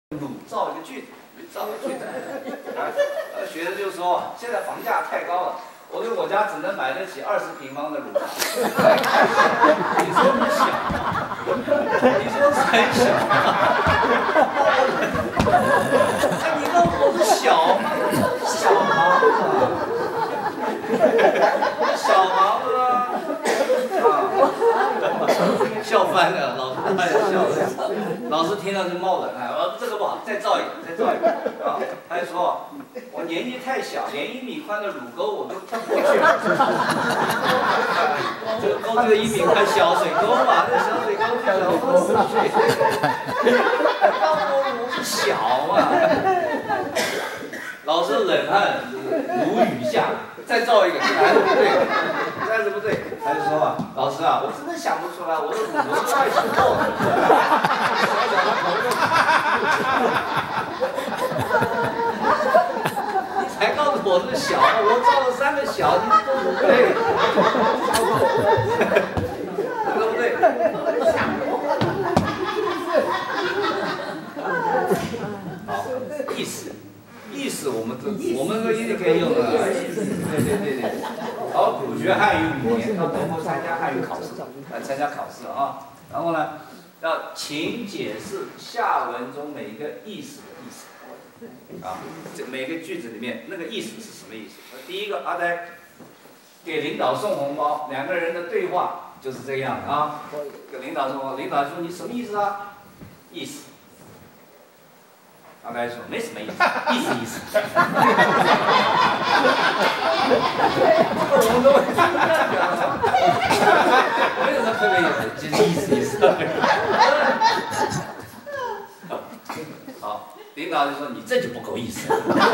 鲁造一个句子，造个句子。学生就说，现在房价太高了，我家只能买得起20平方的乳房。你说你小吗？你说很小吗？哎，你问我是小吗？小房子，小房子啊，笑翻了，老师太笑了。老师听到就冒冷汗，这个不好，再造一个，再造一个啊！他就说，我年纪太小，连1米宽的乳沟我都跳不过去。这个沟这个1米宽小水沟嘛，这小水沟跳得我死去。刚我是小嘛。老师冷汗如雨下，再造一个，还是不对，还是不对。他就说啊，老师啊，我真的想不出来，我的乳沟太小了。你才告诉我是小，我造了3个小，你都不对，对不对？好，意思我们都一定可以用的。对。好，古学汉语5年，到东坡参加汉语考试，来参加考试啊。然后呢，要请解释下文中每一个意思的意思。啊，这每个句子里面那个意思是什么意思？第一个，阿呆给领导送红包，2个人的对话就是这样的啊。给领导送红包，领导说你什么意思啊？意思。阿呆说没什么意思，意思。我们都会这样讲，没有什么特别意思，就是意思。好。领导就说：“你这就不够意思。”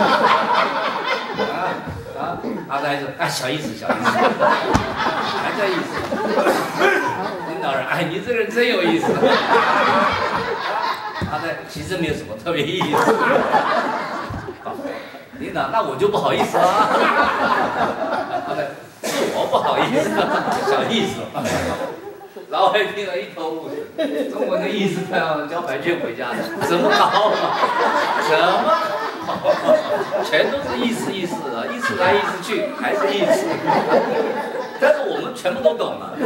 阿呆说：“哎，小意思，还这意思。”领导人：“哎，你这个人真有意思。”阿呆其实没有什么特别意思。领导，那我就不好意思了。阿呆，是我不好意思，小意思。老外听了一头雾水，中文的意思这样交白卷回家的，怎么搞啊？怎么搞？全都是意思啊，意思来意思去，还是意思。但是我们全部都懂了，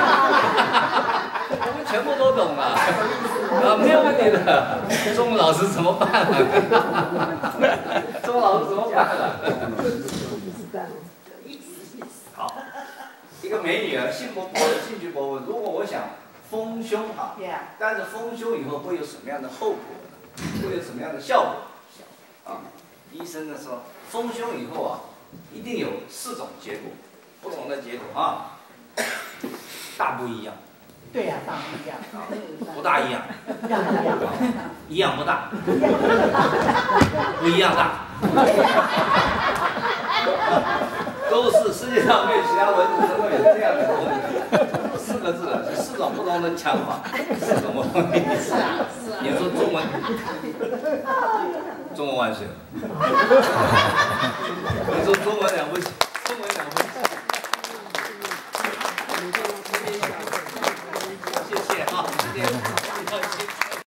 我们全部都懂了，啊，没有问题的。中文老师怎么办了？中文老师怎么办了？好。一个美女啊，兴趣勃勃。如果我想丰胸啊，但是丰胸以后会有什么样的后果呢？会有什么样的效果？啊，医生呢说，丰胸以后啊，一定有4种结果，不同的结果啊，大不一样。 对呀，大不一样。 不大一样。一样不大。不一样大。都是世界上没有其他文字能够有这样的东西，4个字的，4种不同的讲法，4种不同的意思。你说中文，中文万岁！你说中文了不起。